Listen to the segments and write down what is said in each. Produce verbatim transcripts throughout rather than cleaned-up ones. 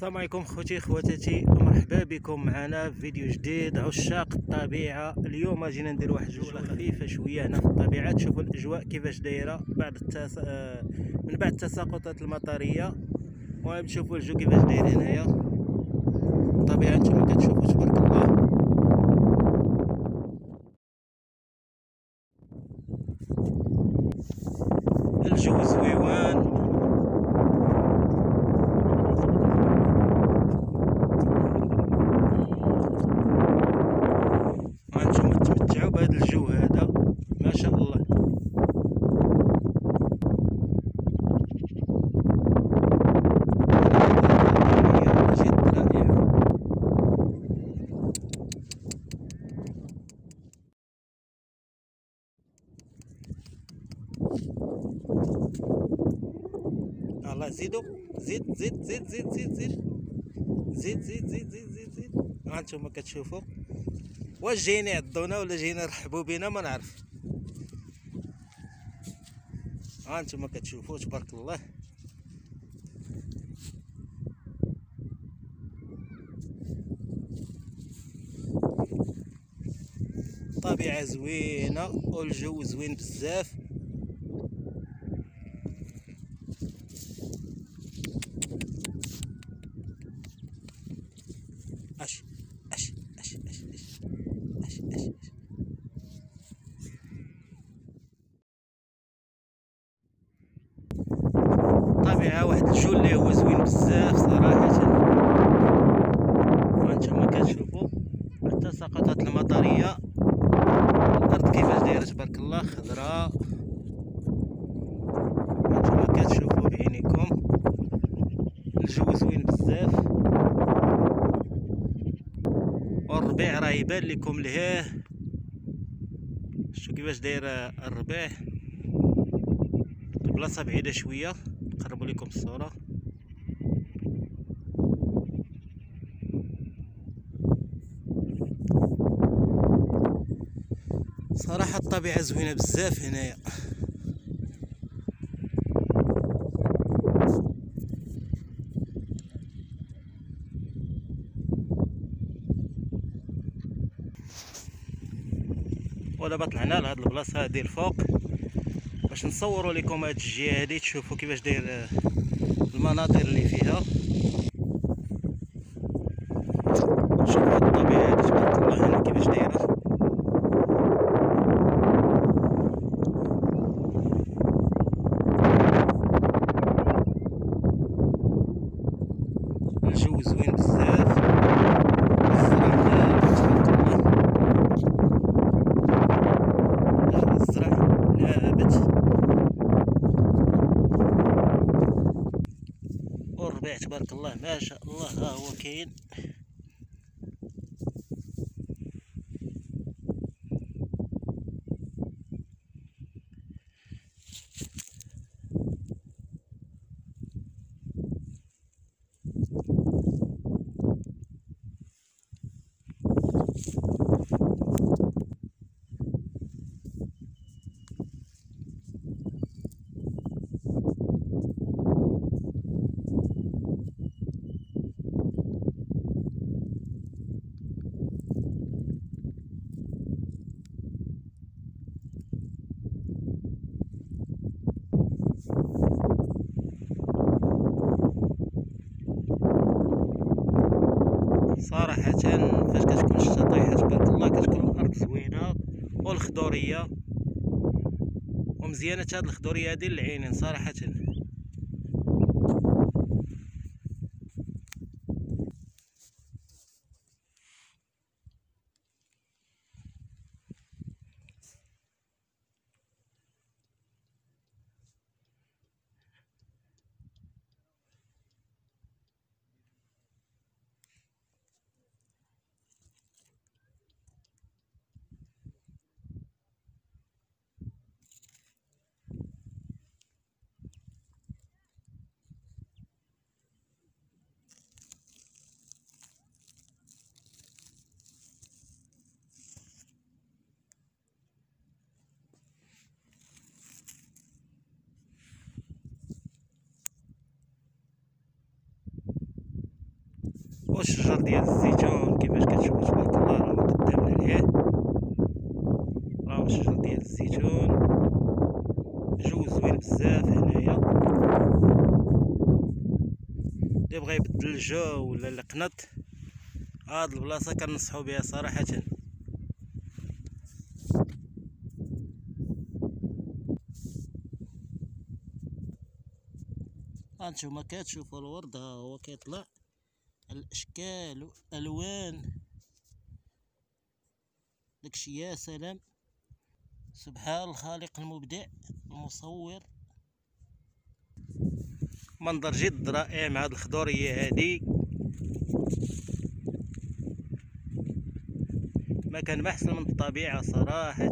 السلام عليكم خوتي خواتاتي، مرحبا بكم معنا في فيديو جديد. عشاق الطبيعه، اليوم جينا ندير واحد الجوله خفيفه شويه هنا في الطبيعه، تشوفوا الاجواء كيفاش دايره بعد التس... آه، من بعد التساقطات المطريه. المهم تشوفوا الجو كيفاش داير هنايا الطبيعه، نتوما كتشوفوا تبارك الله. الجو زويوان، هانتوما تمتعوا بهذا الجو هذا ما شاء الله. الله زيدوا، زيد زيد زيد زيد زيد زيد زيد زيد زيد زيد زيد زيد هانتوما كتشوفوا. واش جايين يعضونا ولا جايين يرحبوا بنا ما نعرف. هانتوما كتشوفوا تبارك الله. طبيعة زوينة والجو زوين بزاف. اش اش اش اش اش اش اش طبيعة واحد الجو اللي هو زوين بزاف صراحة. وانتم كتشوفوا التساقطات المطرية، الارض كيفاش دايرة تبارك الله خضراء. وانتم كتشوفوا بعينيكم الجو زوين بزاف، والربيع راه يبان لكم لهيه. شوفوا كيفاش داير الربيع. البلاصه بعيده شويه، نقرب لكم الصوره. صراحه الطبيعه زوينه بزاف هنايا. ودابا طلعنا لهاد البلاصه هادي الفوق باش نصوروا لكم هاد الجهه هادي، تشوفوا كيفاش داير المناظر اللي فيها. شوفوا هاد الطبيعه هادي تبارك الله هنا كيفاش دايره. الجو زوين بزاف، الزرع نابت تبارك الله. الزرع نابت والربيع تبارك الله ما شاء الله ها هو كاين. صراحة فاش كتكون الشتا طايحة تبارك الله كتكون الأرض زوينة والخضورية ومزيانة. هاد الخضورية هادي للعينين صراحة. والشجر ديال الزيتون كيفاش كتشوفوا تبارك الله راه قدامنا ليه. راه الشجر ديال الزيتون جو زوين بزاف هنايا. اللي بغى يبدل الجو ولا القنط هاد البلاصه كنصحو بها صراحه. هانتوما كتشوفوا الورد ها هو كيطلع الاشكال والالوان داكشي يا سلام. سبحان الخالق المبدع المصور. منظر جد رائع مع هاد الخضوريه هادي. ما كان ما احسن من الطبيعه صراحه.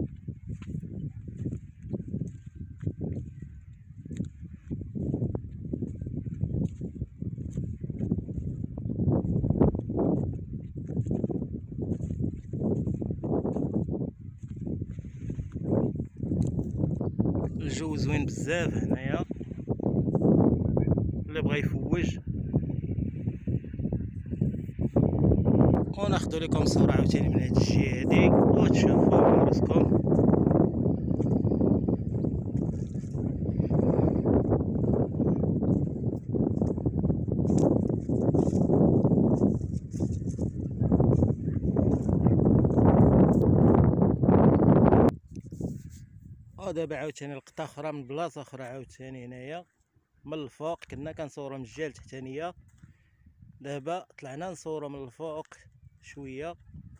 الجو زوين بزاف هنايا. اللي بغى يفوج وناخذ لكم صوره عاوتاني من هاد الجهه هادي وتشوفوا على راسكم. ودابا عاوتاني لقطه اخرى من بلاصه اخرى عاوتاني هنايا من الفوق. كنا كنصورو من الجهه التحتانيه، دابا طلعنا نصورو من الفوق شويه.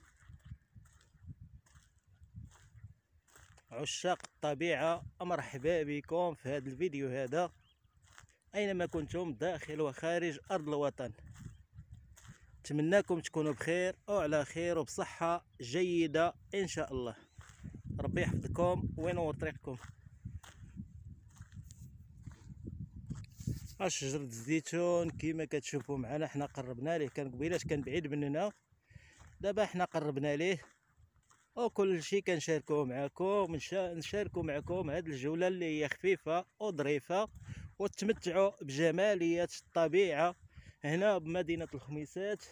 عشاق الطبيعه مرحبا بكم في هذا الفيديو هذا اينما كنتم داخل وخارج ارض الوطن. نتمنىكم تكونوا بخير وعلى خير وبصحه جيده ان شاء الله. ربي يحفظكم وينور طريقكم. ها شجرة الزيتون كيما كتشوفوا معنا حنا قربنا ليه. كان قبيلات كان بعيد مننا، دابا حنا قربنا ليه وكل شيء كنشاركوه معكم. نشاركوا معكم هذه الجوله اللي هي خفيفه وظريفه وتمتعوا بجماليه الطبيعه هنا بمدينه الخميسات.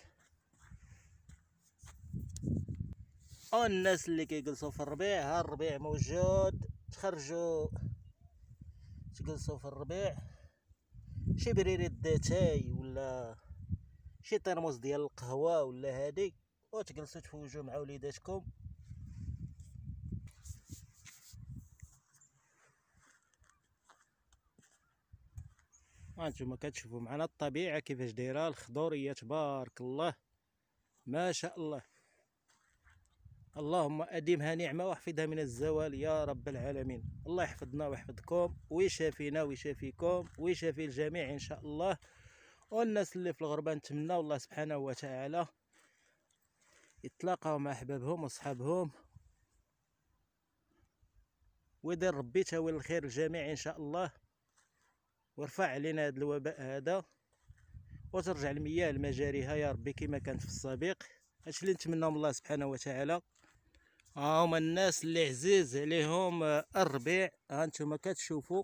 والناس اللي كيجلسوا في الربيع، ها الربيع موجود، تخرجوا تجلسوا في الربيع، شي بريري داتاي ولا شي ترموس ديال القهوه ولا هادي، وتجلسوا تفوجوا مع وليداتكم. هانتوما كتشوفوا معنا الطبيعه كيفاش دايره، الخضوريه تبارك الله ما شاء الله. اللهم اديمها نعمه واحفظها من الزوال يا رب العالمين. الله يحفظنا ويحفظكم ويشافينا ويشافيكم ويشافي الجميع ان شاء الله. والناس اللي في الغربه نتمنى الله سبحانه وتعالى يتلاقاو مع احبابهم وصحابهم ويدير ربي تاويل الخير للجميع ان شاء الله، ويرفع علينا هذا الوباء هذا وترجع المياه لمجاريها يا ربي كما كانت في السابق. هادشي اللي نتمناه من الله سبحانه وتعالى. ها هما الناس اللي عزيز عليهم الربيع، ها انتم كتشوفوا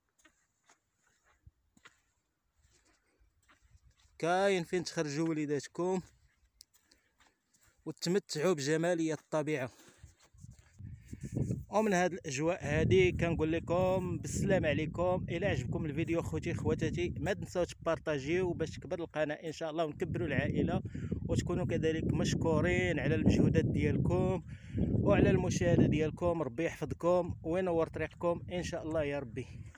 كاين فين تخرجوا وليداتكم وتمتعوا بجماليه الطبيعه. ومن هاد الاجواء هادي كنقول لكم بالسلام عليكم. الى عجبكم الفيديو خوتي خواتاتي ما تنساو تبارطاجيو باش تكبر القناه ان شاء الله ونكبروا العائله، وتكونوا كذلك مشكورين على المجهودات ديالكم وعلى المشاهده ديالكم. ربي يحفظكم وينور طريقكم ان شاء الله يا ربي.